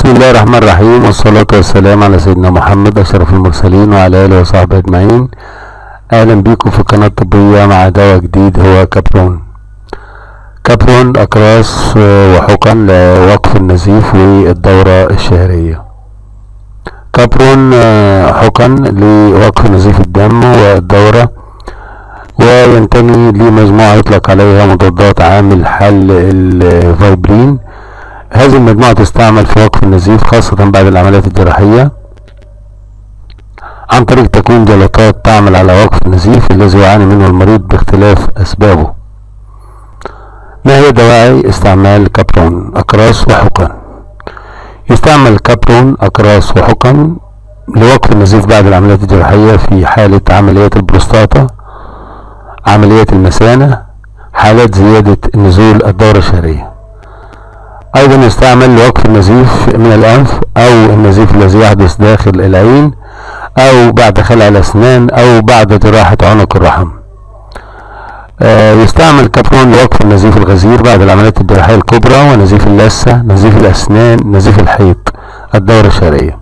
الله الرحمن الرحيم، والصلاة والسلام على سيدنا محمد أشرف المرسلين وعلى آله وصحبه أجمعين. أهلا بيكم في قناة طبية مع دواء جديد هو كابرون. كابرون أقراص وحقن لوقف النزيف والدورة الشهرية. كابرون حقن لوقف نزيف الدم والدورة، وينتمي لمجموعة يطلق عليها مضادات عامل حل الفايبرين. هذه المجموعة تستعمل في وقف النزيف خاصة بعد العمليات الجراحية عن طريق تكوين جلطات تعمل على وقف النزيف الذي يعاني منه المريض باختلاف أسبابه. ما هي دواعي استعمال كابرون أقراص وحقن؟ يستعمل كابرون أقراص وحقن لوقف النزيف بعد العمليات الجراحية في حالة عمليات البروستاتا، عمليات المثانة، حالات زيادة نزول الدورة الشهرية. أيضا يستعمل لوقف النزيف من الأنف أو النزيف الذي يحدث داخل العين أو بعد خلع الأسنان أو بعد جراحة عنق الرحم. يستعمل كابرون لوقف النزيف الغزير بعد العمليات الجراحية الكبرى ونزيف اللثة، نزيف الأسنان، نزيف الحيض، الدورة الشهرية.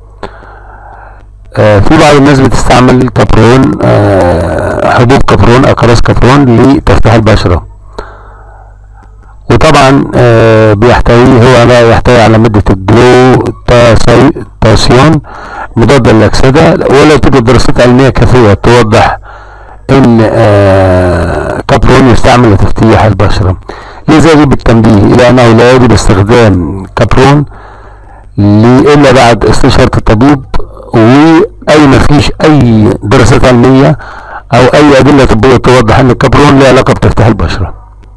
في بعض الناس بتستعمل كابرون حبوب كابرون أقراص كابرون لتفتيح البشرة، وطبعا هو لا يحتوي على مادة الجلوتاثيون مضادة للأكسدة، ولا توجد دراسات علمية كافية توضح ان كابرون يستعمل لتفتيح البشرة. لذا يجب التنبيه الى انه لا يجب استخدام كابرون الا بعد استشارة الطبيب، ما فيش اي دراسات علمية او اي ادلة طبية توضح ان الكابرون له علاقة بتفتيح البشرة.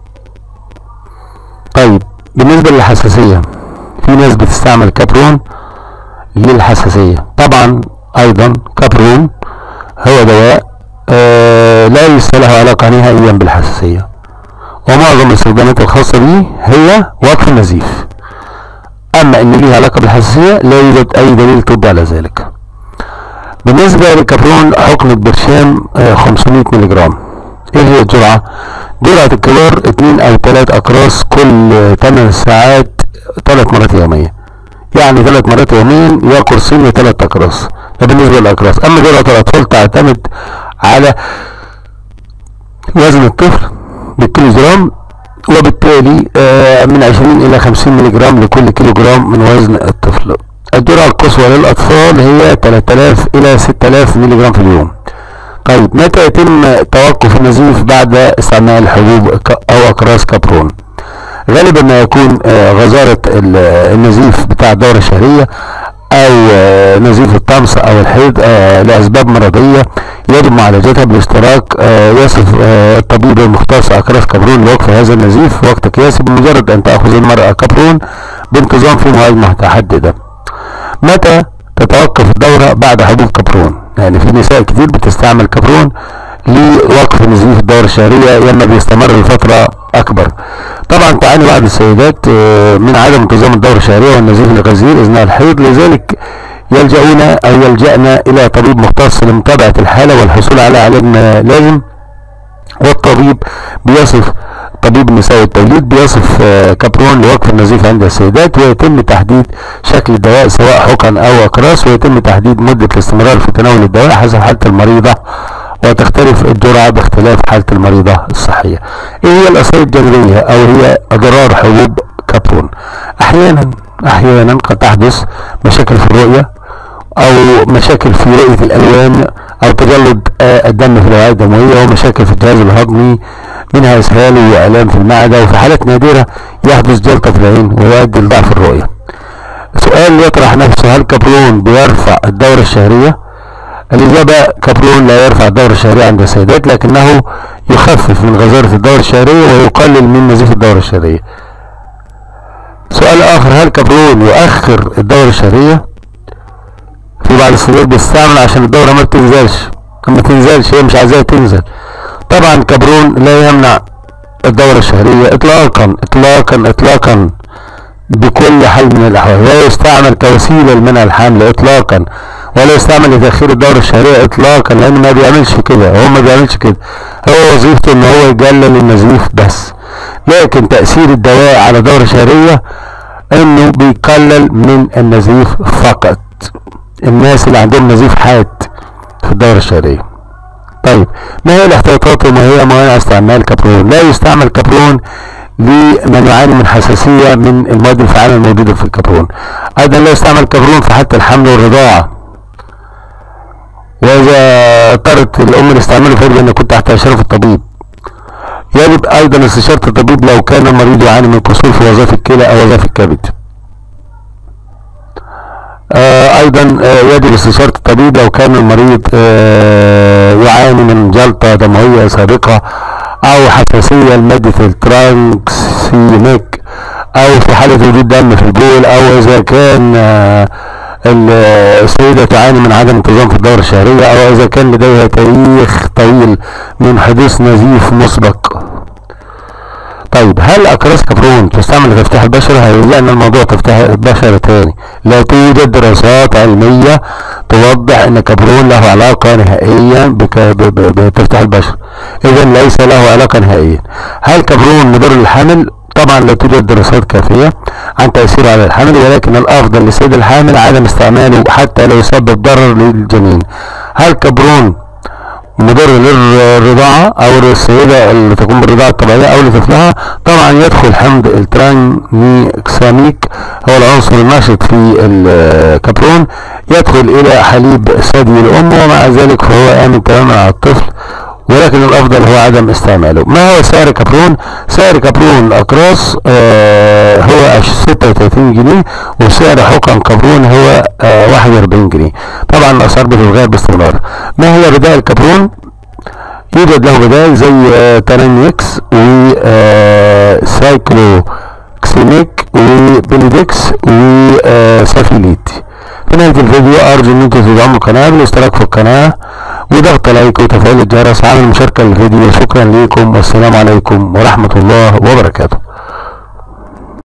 طيب، بالنسبة للحساسية، في ناس بتستعمل كابرون للحساسية. طبعا ايضا كابرون هو دواء لا ليس له علاقة نهائيا بالحساسية، ومعظم الاستخدامات الخاصة به هي وقف النزيف. اما ان له علاقة بالحساسية لا يوجد اي دليل طبي على ذلك. بالنسبة لكابرون حقنة برشام 500 ملي جرام. ايه هي الجرعة؟ جرعة الكبار 2 أو 3 أقراص كل 8 ساعات 3 مرات يوميا، يعني 3 مرات يوميا يا قرصين يا 3 أقراص. ده بالنسبة للأقراص. أما جرعة الأطفال تعتمد على وزن الطفل بالكيلو جرام، وبالتالي من 20 إلى 50 ملي جرام لكل كيلو جرام من وزن الطفل. الجرعة القصوى للأطفال هي 3000 إلى 6000 ملي جرام في اليوم. طيب، متى يتم توقف النزيف بعد استعمال حبوب او اقراص كابرون؟ غالبا ما يكون غزارة النزيف بتاع الدورة الشهرية او نزيف الطمس او الحيض لاسباب مرضية يجب معالجتها بالاشتراك. يصف الطبيب المختص اقراص كابرون لوقف هذا النزيف في وقت قياسي بمجرد ان تأخذ المرأة كابرون بانتظام في مواعيد محددة. متى تتوقف الدورة بعد حبوب كابرون؟ يعني في نساء كتير بتستعمل كابرون لوقف نزيف الدورة الشهرية لما بيستمر لفترة أكبر. طبعا تعاني بعض السيدات من عدم انتظام الدورة الشهرية والنزيف الغزير أثناء الحيض، لذلك يلجأنا إلى طبيب مختص لمتابعة الحالة والحصول على علاج لازم. والطبيب طبيب النساء والتوليد بيصف كابرون لوقف النزيف عند السيدات، ويتم تحديد شكل الدواء سواء حقن او اقراص، ويتم تحديد مدة الاستمرار في تناول الدواء حسب حالة المريضة، وتختلف الجرعة باختلاف حالة المريضة الصحية. ايه هي الاثار الجانبية او هي اضرار حبوب كابرون؟ احيانا قد تحدث مشاكل في الرؤية او مشاكل في رؤية الالوان او تجلط الدم في الاوعية الدموية، ومشاكل في الجهاز الهضمي منها اسهال والام في المعدة، وفي حالات نادرة يحدث جلطة في العين ويؤدي لضعف الرؤية. سؤال يطرح نفسه: هل كابرون بيرفع الدورة الشهرية؟ الإجابة: كابرون لا يرفع الدورة الشهرية عند السيدات، لكنه يخفف من غزارة الدورة الشهرية ويقلل من نزيف الدورة الشهرية. سؤال آخر: هل كابرون يؤخر الدورة الشهرية؟ في بعض السيدات بيستعمل عشان الدورة ما تنزلش، هي مش عايزاها تنزل. طبعا كابرون لا يمنع الدورة الشهرية اطلاقا بكل حال من الاحوال. لا يستعمل كوسيلة لمنع الحمل اطلاقا، ولا يستعمل لتأخير الدورة الشهرية اطلاقا، لان ما بيعملش كده. هو وظيفته ان هو يقلل النزيف بس، لكن تأثير الدواء على دورة شهرية انه بيقلل من النزيف فقط، الناس اللي عندهم نزيف حاد في الدورة الشهرية. طيب ما هي الاحتياطات وما هي موانع استعمال كابرون؟ لا يستعمل كابرون لمن يعاني من حساسية من المواد الفعالة الموجودة في الكابرون. ايضا لا يستعمل كابرون في حالة الحمل والرضاعة، واذا اضطرت الام لاستعماله فيجب ان يكون تحت اشراف الطبيب. يجب ايضا استشارة الطبيب لو كان المريض يعاني من قصور في وظائف الكلى او وظائف الكبد. ايضا يجب استشارة الطبيب لو كان المريض يعاني من جلطة دموية سابقة او حساسية لمادة الترانكسيميك، او في حالة وجود دم في البول، او اذا كان السيدة تعاني من عدم انتظام في الدورة الشهرية، او اذا كان لديها تاريخ طويل من حدوث نزيف مسبق. طيب هل اقراص كابرون تستعمل لتفتيح البشرة؟ لان الموضوع تفتيح البشرة تاني لا توجد دراسات علمية توضح ان كابرون له علاقة نهائيا بتفتيح البشرة، اذا ليس له علاقة نهائيا. هل كابرون مضر للحامل؟ طبعا لا توجد دراسات كافية عن تأثيره على الحمل، ولكن الافضل للسيد الحامل عدم استعماله حتى لا يسبب ضرر للجنين. هل كابرون مضر للرضاعة او للسيدة اللي تقوم بالرضاعة الطبيعية او لطفلها؟ طبعا يدخل حمض الترانكساميك هو العنصر النشط في الكابرون، يدخل الى حليب ثدي الام، ومع ذلك فهو امن تماما على الطفل، ولكن الافضل هو عدم استعماله. ما هو سعر كابرون؟ سعر كابرون الاقراص هو 36 جنيه، وسعر حقن كابرون هو 41 جنيه. طبعا الاسعار بتتغير باستمرار. ما هي بدائل الكابرون؟ يوجد له بدائل زي تانينكس وسايكلوكسيميك وبيليدكس وسافيليت. في نهاية الفيديو ارجو ان انتم تدعموا القناة بالاشتراك في القناة وضغط لايك وتفعيل الجرس وعمل مشاركة للفيديو. شكرا لكم والسلام عليكم ورحمة الله وبركاته.